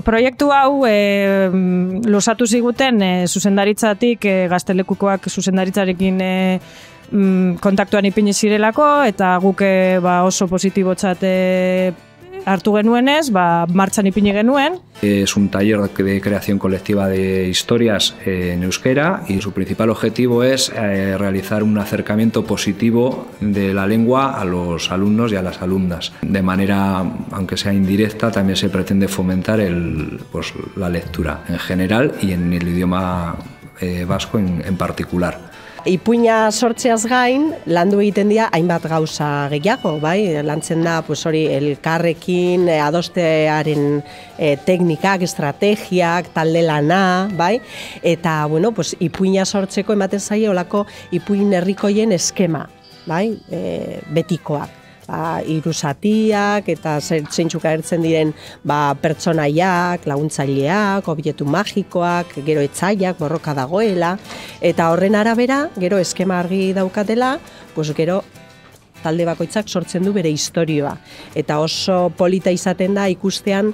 Proiektu hau luzatu ziguten zuzendaritzatik, Gaztelekukoak zuzendaritzarekin kontaktuan ipini zirelako, eta guk oso positibotzat hartu genuenez, martxan ipini genuen. Es un taller de creación colectiva de historias en euskera y su principal objetivo es realizar un acercamiento positivo de la lengua a los alumnos y a las alumnas. De manera, aunque sea indirecta, también se pretende fomentar la lectura en general y en el idioma vasco en particular. Ipuina sortzeaz gain, landu egiten dira hainbat gauza gehiago, bai? Lantzen da, hori, elkarrekin, adostearen teknikak, estrategiak, talde lana, bai? Eta, ipuina sortzeko ematen zaie olako ipuin herrikoien eskema, bai? Betikoak. Hiru zatiak eta zeintzuk agertzen diren pertsonaiak, laguntzaileak, objektu magikoak, gero etsaiak, borroka dagoela, eta horren arabera, gero eskema argi daukatela, gero talde bakoitzak sortzen du bere istorioa. Eta oso polita izaten da ikustean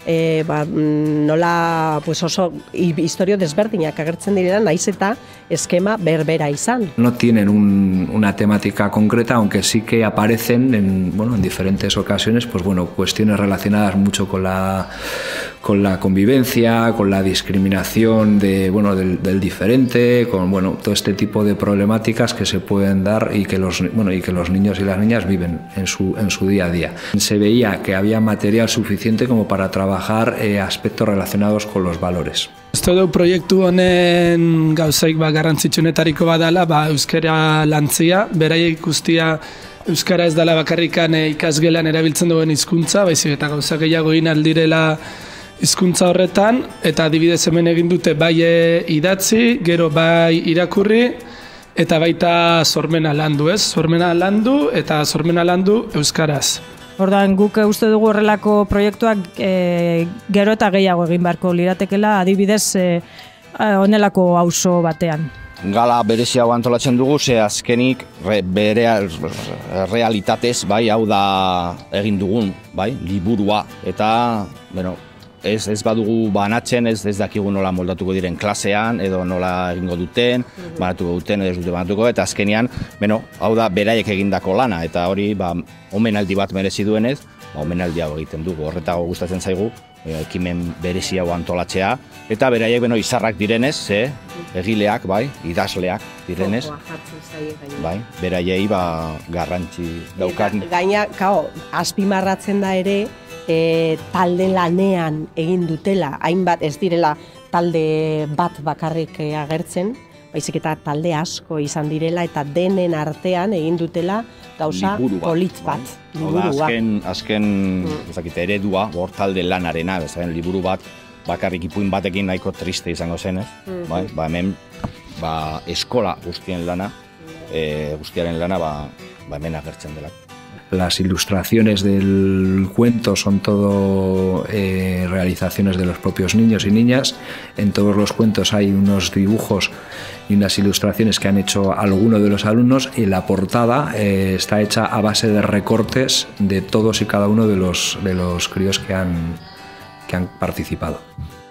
nola oso istorio desberdinak agertzen direla, naiz eta eskema berbera izan. No tienen una temática concreta, aunque sí que aparecen en diferentes ocasiones cuestiones relacionadas mucho con la convivencia, con la discriminación del diferente, con todo este tipo de problemáticas que se pueden dar y que los niños y las niñas viven en su día a día. Se veía que había material suficiente como para trabajar aspectos relacionados con los valores. Uste du proiektu honen gauzaik garrantzitsuenetariko badala euskara lantzia, beraiek guztia euskara ez dela bakarrikan ikasgelan erabiltzen duen hizkuntza, baizik eta gauza gehiago egin aldirela hizkuntza horretan, eta adibidez hemen egin dute bai idatzi, gero bai irakurri, eta baita sormena landu, ez? Sormena landu eta sormena landu euskaraz. Ordan guk uste dugu horrelako proiektuak gero eta gehiago egin beharko liratekela, adibidez honelako auzo batean. Gala bereziago antolatzen dugu, ze azkenik bere realitatez, hau da egin dugun, liburua, eta, ez badugu banatzen, ez dakigu nola moldatuko diren klasean, edo nola egingo duten, banatuko duten, edo ez dute banatuko, eta azkenean, hau da beraiek egindako lana, eta hori omenaldi bat merezi duenez, omenaldi hau egiten dugu, horretago gustatzen zaigu, ekimen berezi hau antolatzea, eta beraiek izarrak direnez, egileak, idazleak direnez, beraiei garrantzi daukat. Gaina, azpimarratzen da ere, talde lanean egin dutela, hainbat ez direla talde bat bakarrik agertzen, baizik eta talde asko izan direla eta denen artean egin dutela gauza polit bat. Azken eredua, hor talde lanarena, liburu bat, bakarrik ipuin batekin nahiko triste izango zen, hemen eskola guztiaren lana hemen agertzen dela. Las ilustraciones del cuento son todo realizaciones de los propios niños y niñas. En todos los cuentos hay unos dibujos y unas ilustraciones que han hecho algunos de los alumnos, y la portada está hecha a base de recortes de todos y cada uno de los críos que han participado.